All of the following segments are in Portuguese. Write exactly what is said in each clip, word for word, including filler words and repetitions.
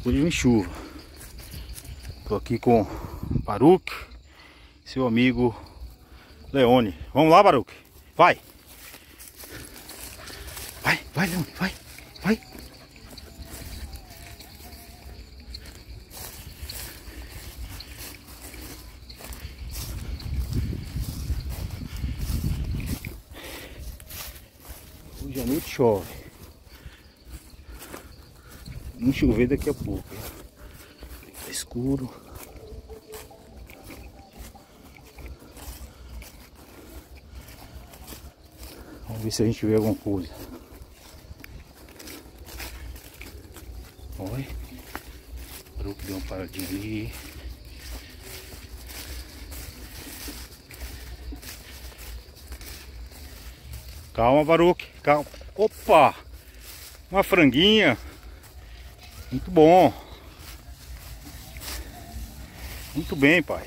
Hoje vem chuva. Tô aqui com o Baruch, seu amigo Leone. Vamos lá, Baruch. Vai. Vai, vai, Leone, vai, vai. Hoje à noite chove. Vamos chover daqui a pouco. Tá escuro. Vamos ver se a gente vê alguma coisa. Olha. O Baruch deu uma paradinha ali. Calma, Baruch. Calma. Opa! Uma franguinha. Muito bom. Muito bem, pai.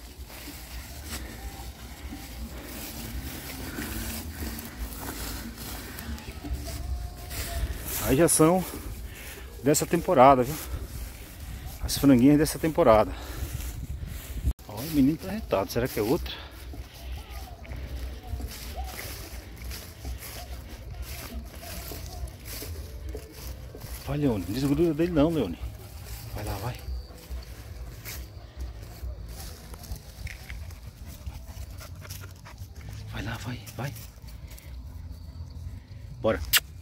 Aí já são dessa temporada, viu? As franguinhas dessa temporada. Olha, o menino tá retado. Será que é outra? Vai, Leone. Não desgruda dele não, Leone. Vai lá, vai. Vai lá, vai, vai. Bora.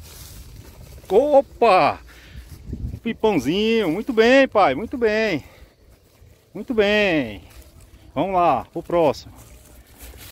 Opa! Pipãozinho. Muito bem, pai. Muito bem. Muito bem. Vamos lá, pro próximo.